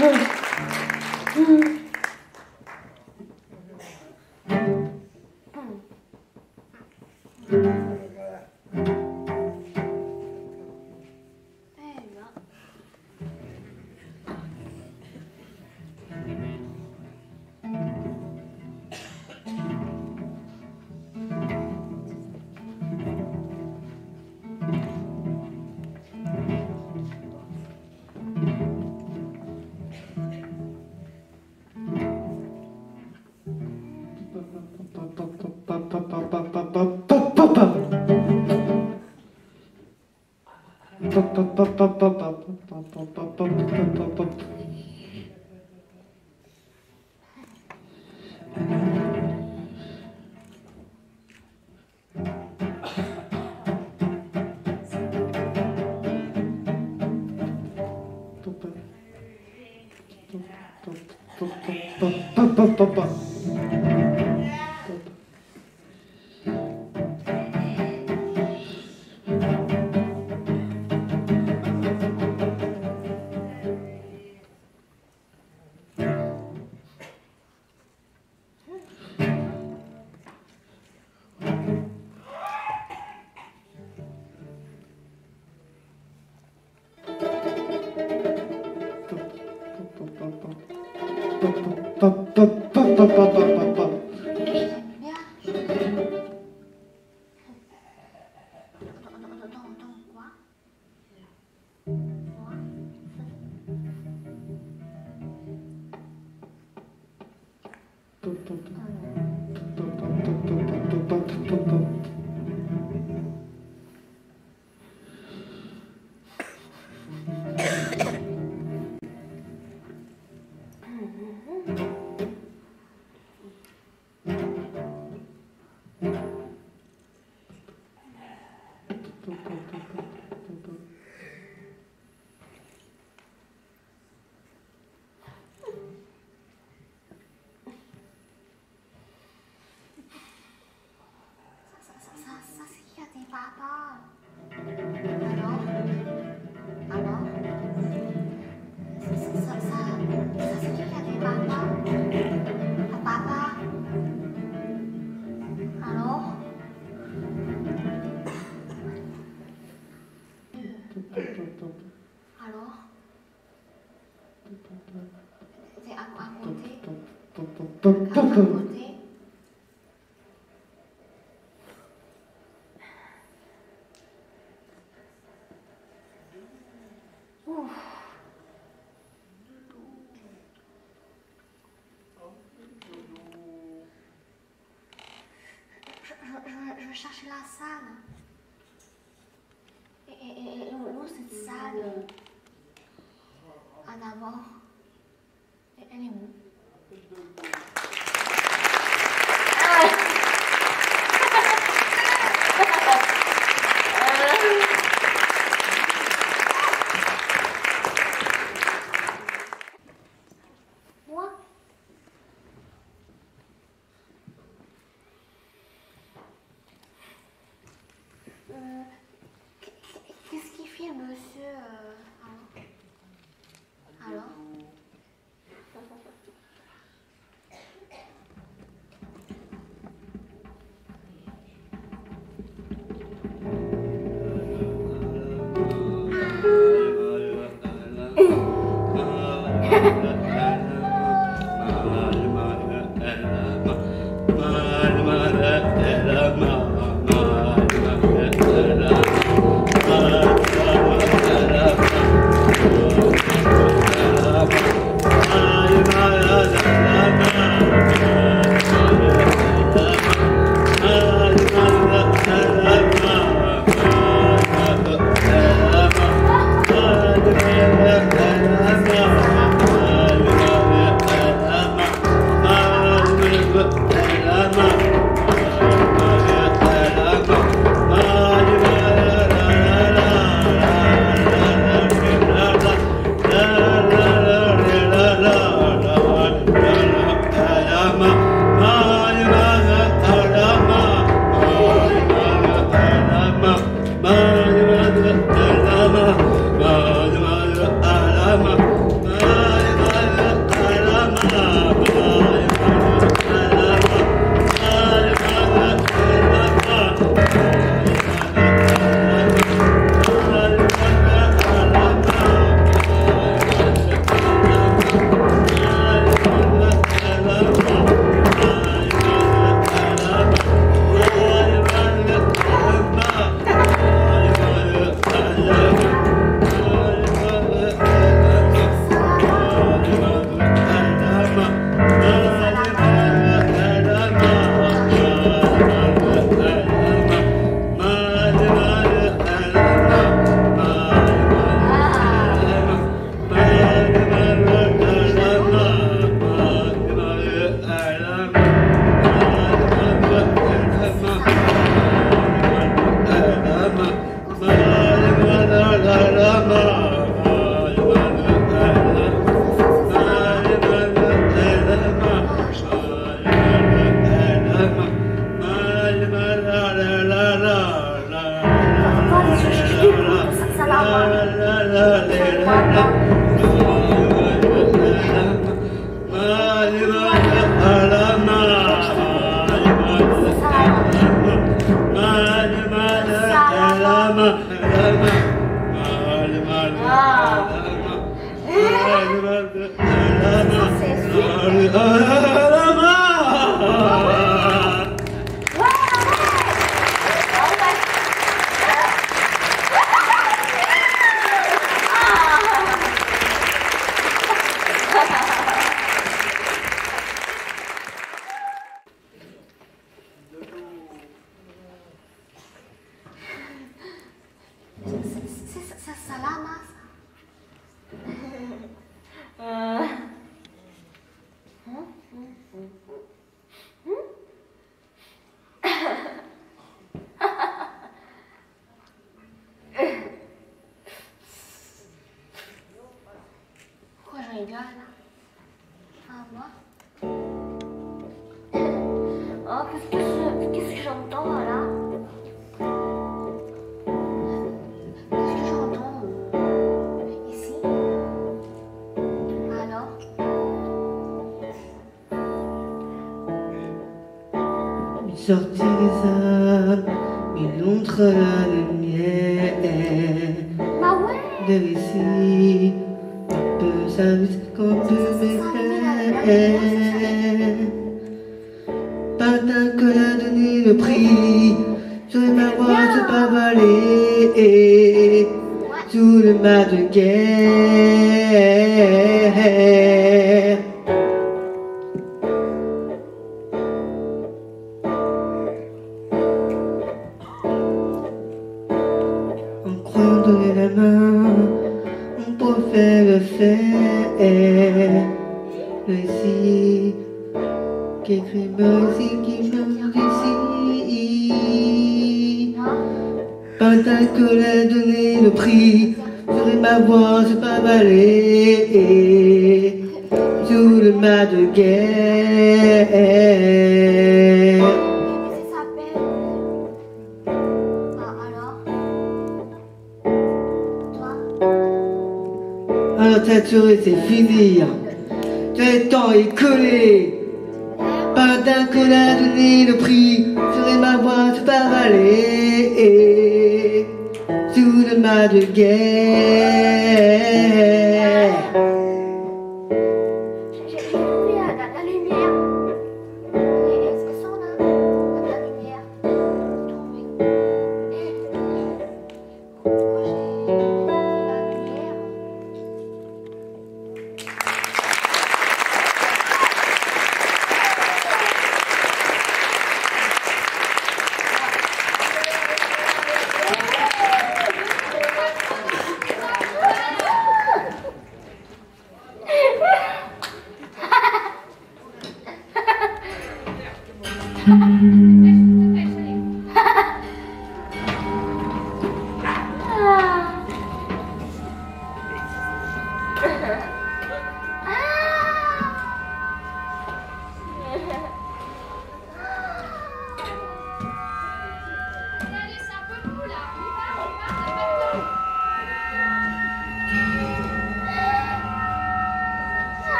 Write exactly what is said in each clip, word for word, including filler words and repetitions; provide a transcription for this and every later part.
Je veux chercher la salle. Et, et, et où cette salle? En avant. Et elle est où? Qu'est-ce qu'il fait, monsieur euh, alors, alors Bye. Oh, qu'est-ce que je- qu'est-ce que j'entends là? Qu'est-ce que j'entends ici? Alors? Il sortit les âmes, il montre la lumière. Bah ouais! De ici, un peu savise qu'on peut m'écrire. Pas d'un que l'a donné le prix, sur ma voix c'est pas valé. Sous le mât de guerre. En croyant donner la main, on préfère le faire. Le ici, qui écrit ici, qui meurt ici. Pas d'un que l'a donné le prix, sur ma voix c'est pas valé. Sous le mât de guerre. Qu'est-ce que ça s'appelle? Ah, alors? Toi? Alors ta soirée c'est fini. Le temps est collé. Pas d'un que l'a donné le prix, sur ma voix c'est pas valé. Sous le mât de guerre. J'ai j'ai trouvé la, la, la lumière. Et est-ce que ça on a la lumière? J'ai trouvé. Pourquoi j'ai trouvé la lumière?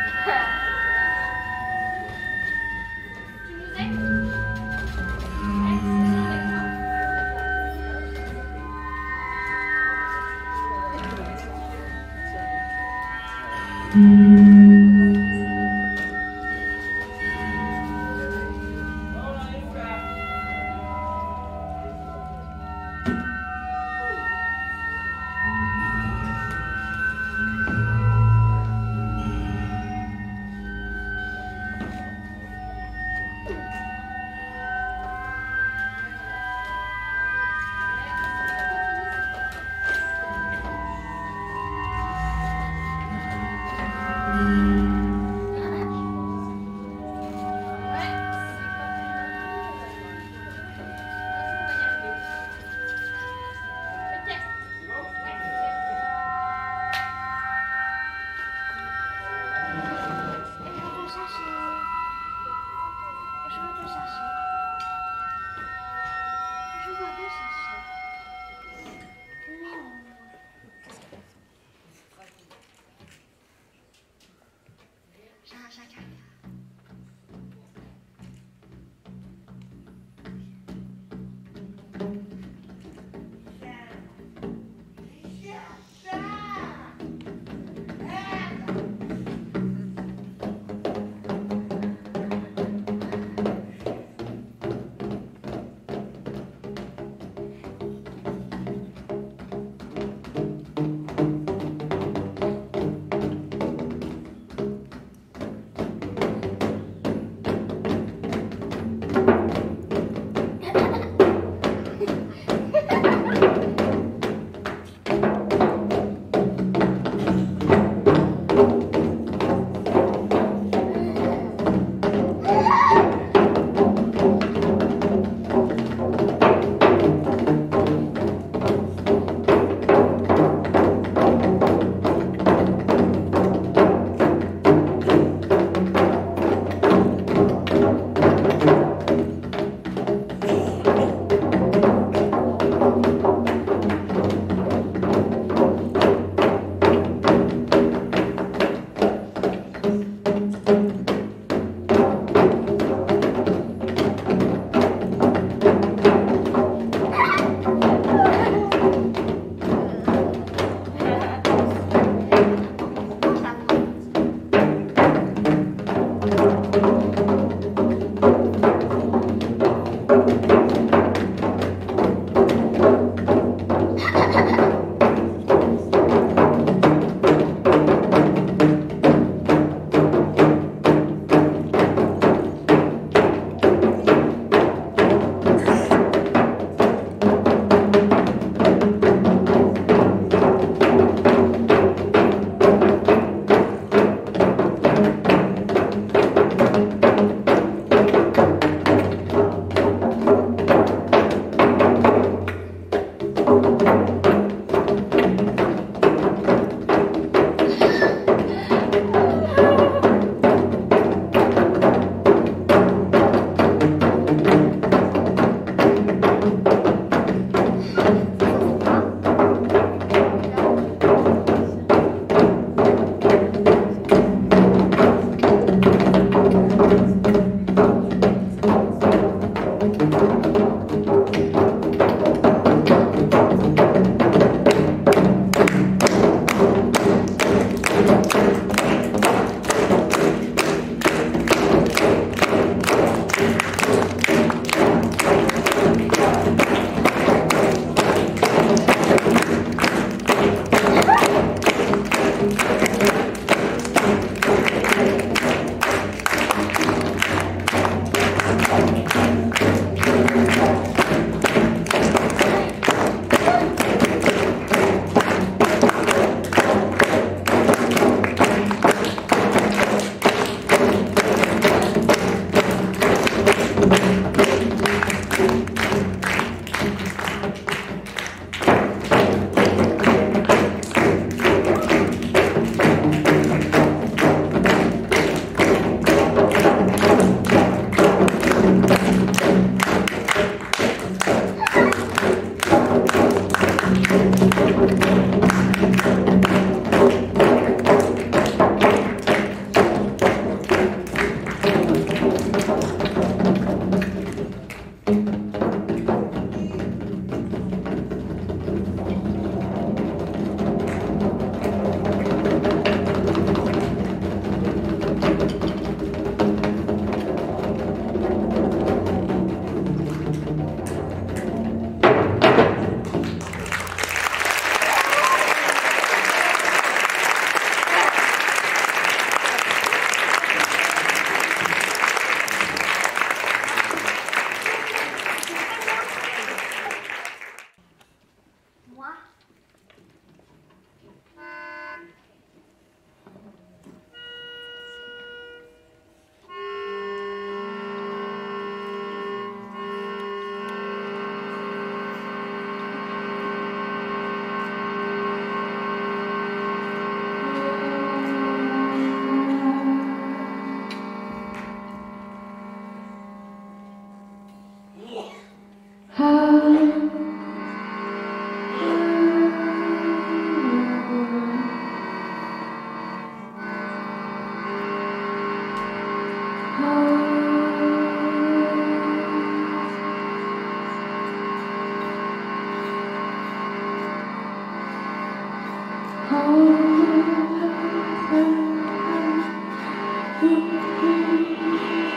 Tu nous aides?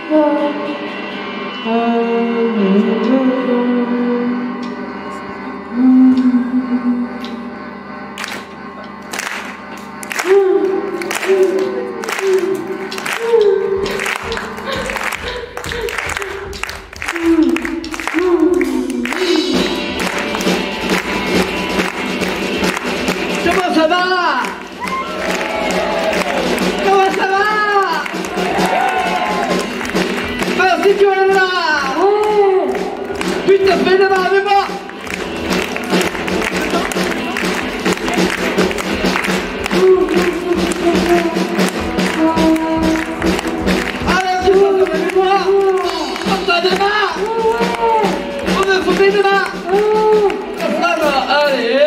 Comment ça va? Comment ça va? Merci tu es là. Putain, fais de moi, fais moi. Allez, tu vois, fais moi. On t'a de main. On me fout de main. Ça va, allez.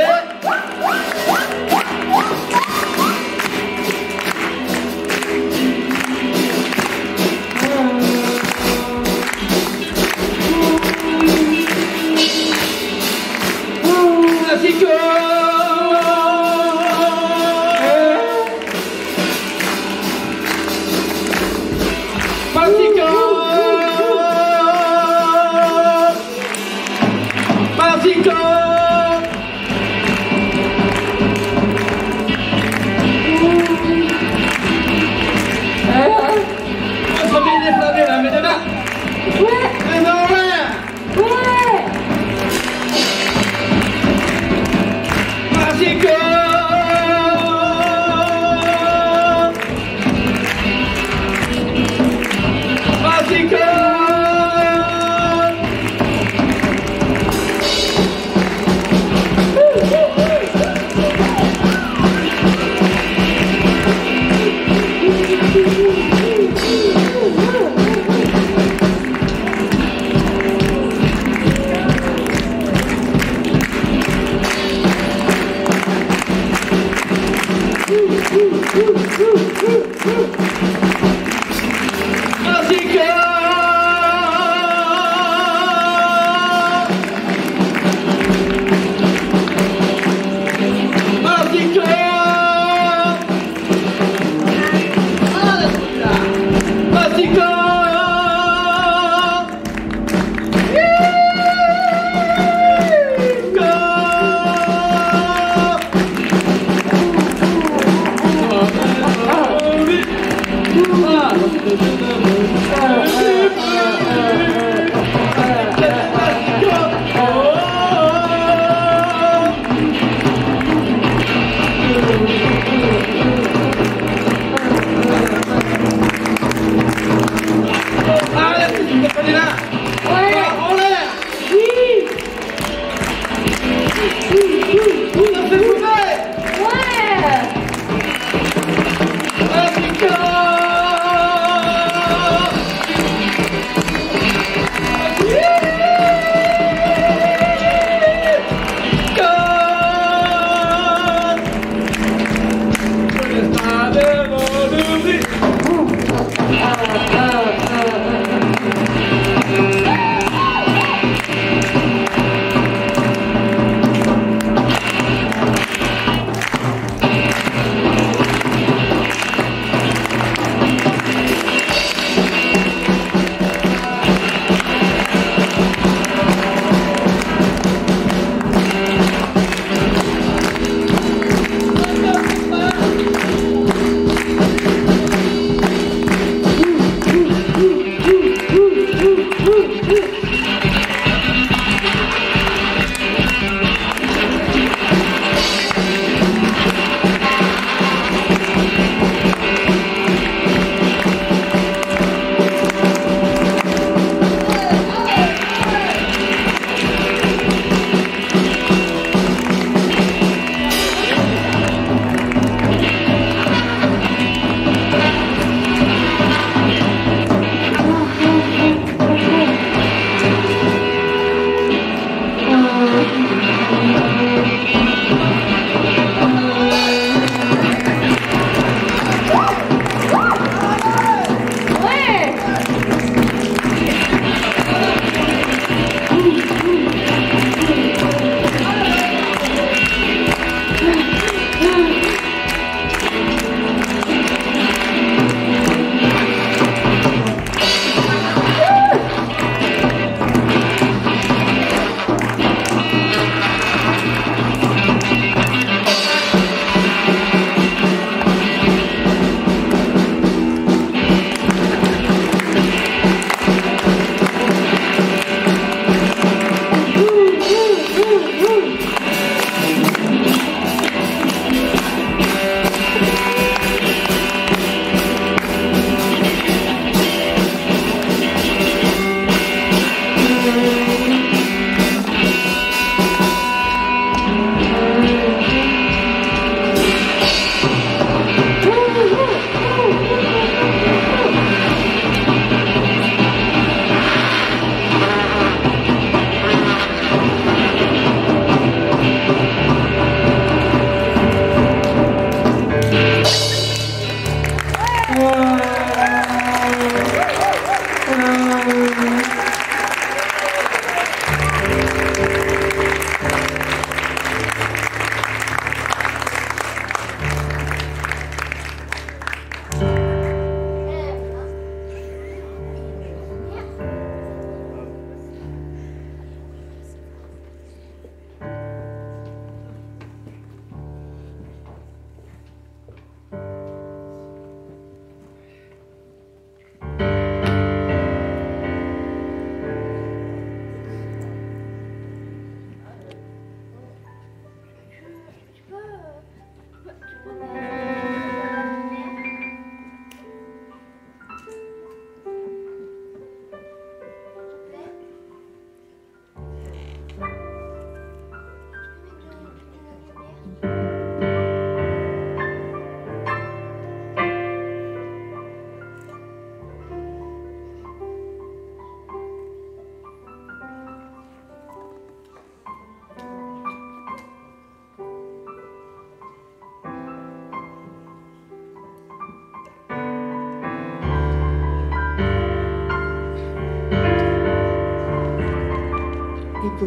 faut,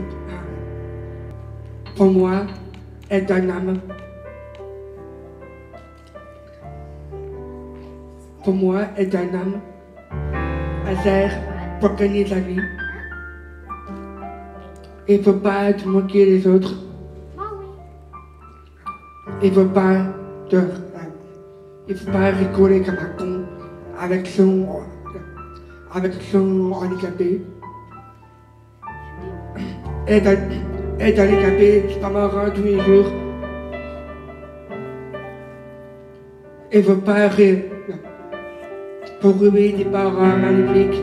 pour moi, être un homme, pour moi, être un homme, ça sert pour gagner sa vie. Il ne faut pas te moquer des autres. Il ne faut pas te, il faut pas rigoler comme un con avec son, avec son handicapé. Être, être handicapé, c'est pas marrant tous les jours. Il ne faut pas rire. Pour ruer des parents magnifiques.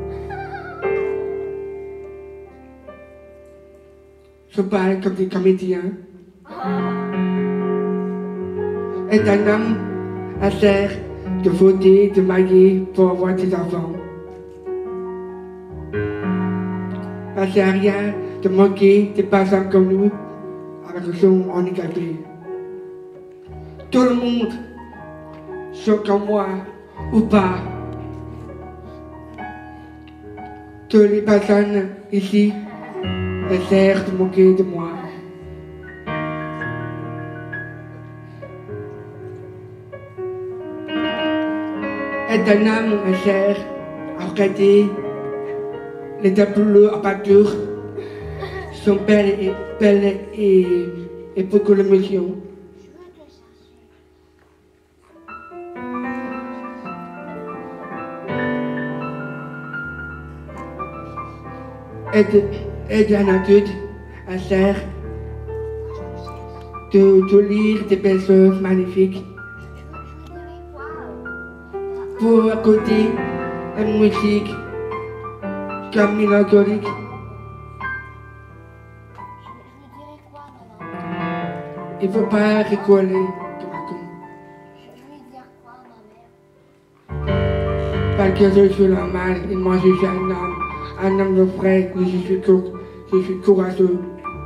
Je parle comme des comédiens. Être un homme, ça sert de voter, de marier pour avoir des enfants. Ça sert à rien de moquer des personnes comme nous avec le son handicapé. Tout le monde, sont comme moi ou pas. Toutes les personnes ici essayent de moquer de moi. Être un homme sert à regarder les tableaux à peinture sont belles et, belles et, et beaucoup d'émotions. Être, être un adulte, ça sert de, de lire des belles choses magnifiques. Pour écouter la musique comme mélancolique. Il ne faut pas rigoler comme un con. Parce que je suis normal et moi je suis un homme. Un homme de vrai, je suis, je suis courageux.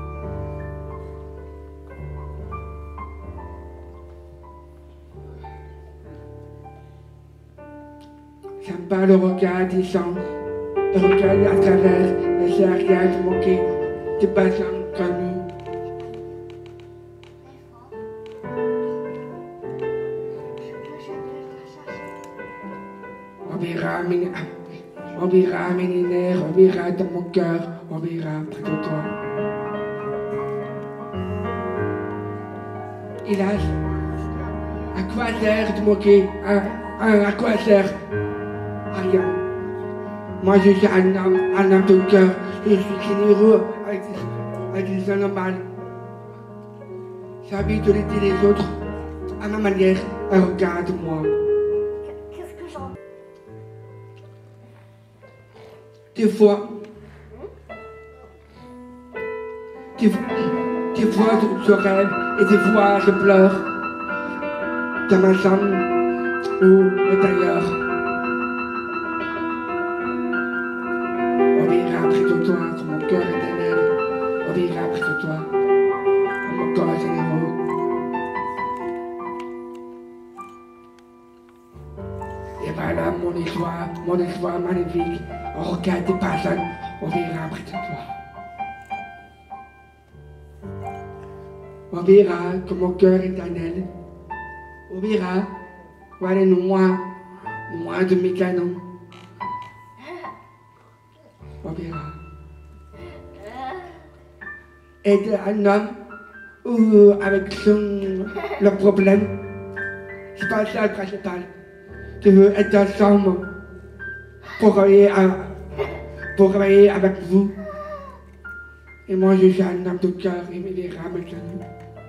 J'aime pas le regard des gens, le regard à travers les arrières de moquer des personnes connues. On verra mes, on verra mes nerfs, on verra dans mon cœur, on verra près de toi. Hélas, à quoi sert de moquer, hein, hein, à quoi sert? Rien. Moi je suis un homme, un homme de cœur, je suis généreux avec des, avec des gens normaux. J'ai envie de l'aider les autres à ma manière, regarde-moi. Qu'est-ce que j'en... Des fois, des, des fois je rêve et des fois je pleure dans ma chambre ou d'ailleurs. On verra près de toi comme mon cœur est éternel. On verra près de toi comme mon corps est généreux. Et voilà mon histoire, mon histoire magnifique. On regarde des personnes, on verra près de toi. On verra que mon cœur est éternel. On verra, voilà nous moins, moins de mes canons. On verra. Être un homme ou avec son, le problème, c'est pas ça le principal. Je veux être ensemble pour travailler, à, pour travailler avec vous. Et moi je suis un homme de cœur et me verra maintenant.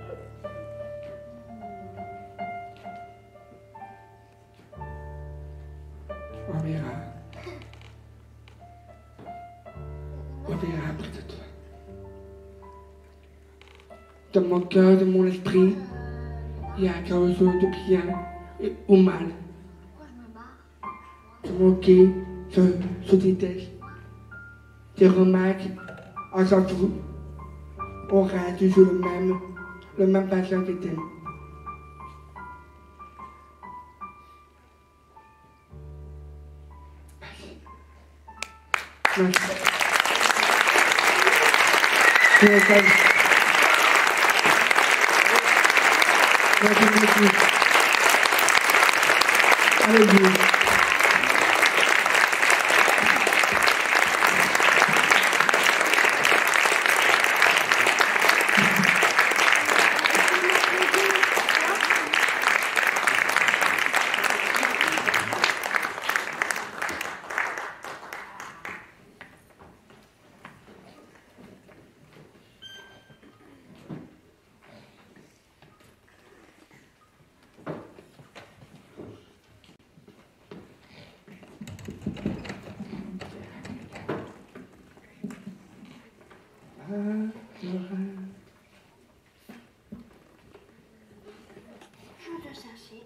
On verra. On verra près de toi. Dans mon cœur, dans mon esprit, il y a quelque chose de bien et ou mal. De moquer, je, je déteste. Des remarques, on s'en fout. On reste toujours le même, le même personne que t'aimes. Merci. Merci. Merci beaucoup. Allez-y. Je dois chercher.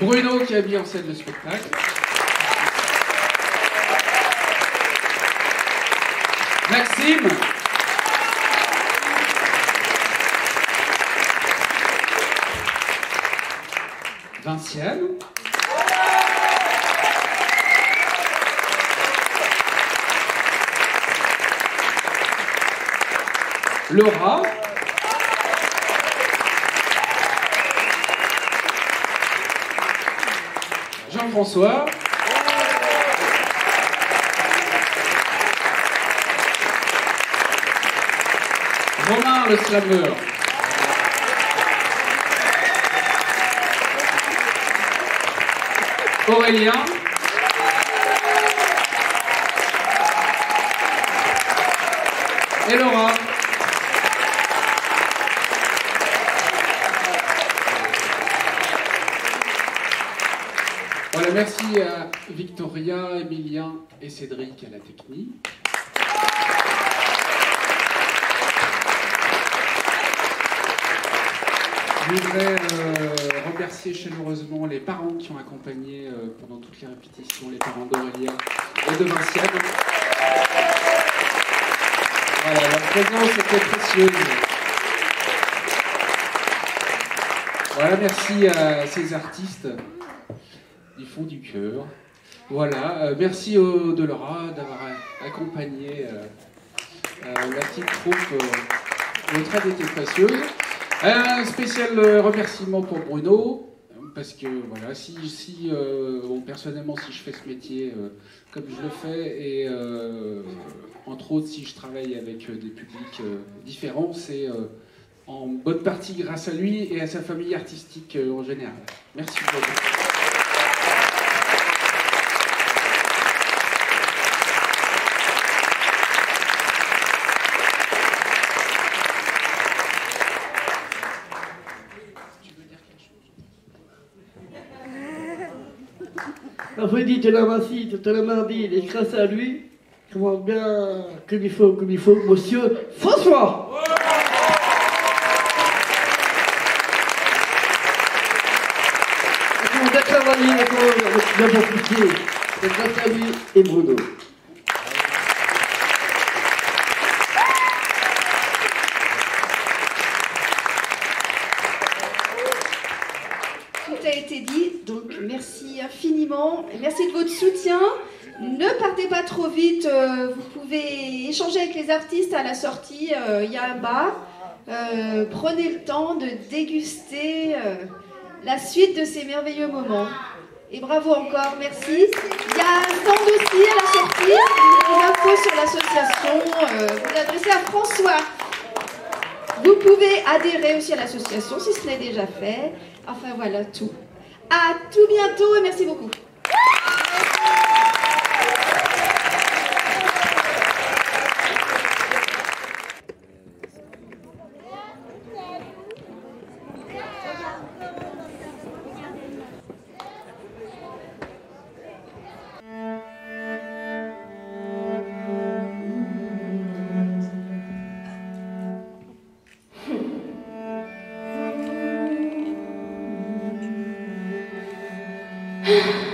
Bruno qui a mis en scène le spectacle. Maxime. Vinciane. Laura. Jean-François. Romain le slameur. Aurélien. Et Laura. Voilà, merci à Victoria, Emilien et Cédric à la technique. Je voudrais euh, remercier chaleureusement les parents qui ont accompagné euh, pendant toutes les répétitions, les parents d'Aurélien et de Vinciane. Voilà, leur présence était précieuse. Voilà, merci à ces artistes du fond du cœur. Voilà, euh, merci au de Laura d'avoir accompagné euh, euh, la petite troupe. Euh, votre aide était précieuse. Un spécial remerciement pour Bruno, parce que voilà, si, si euh, bon, personnellement, si je fais ce métier euh, comme je le fais, et euh, entre autres, si je travaille avec des publics euh, différents, c'est euh, en bonne partie grâce à lui et à sa famille artistique euh, en général. Merci beaucoup. Après, te la massite, te la mardi, et grâce à lui, comment bien, comme il faut, comme il faut, monsieur François. On a travaillé avec n'importe qui, c'est grâce à lui et Bruno. Tout a été dit, donc merci infiniment, et merci de votre soutien. Ne partez pas trop vite, euh, vous pouvez échanger avec les artistes à la sortie, euh, il y a un bar. Euh, prenez le temps de déguster euh, la suite de ces merveilleux moments. Et bravo encore, merci. Il y a un stand aussi à la sortie, une info sur l'association, euh, vous l'adressez à François. Vous pouvez adhérer aussi à l'association si ce n'est déjà fait. Enfin voilà tout. À tout bientôt et merci beaucoup. Ah.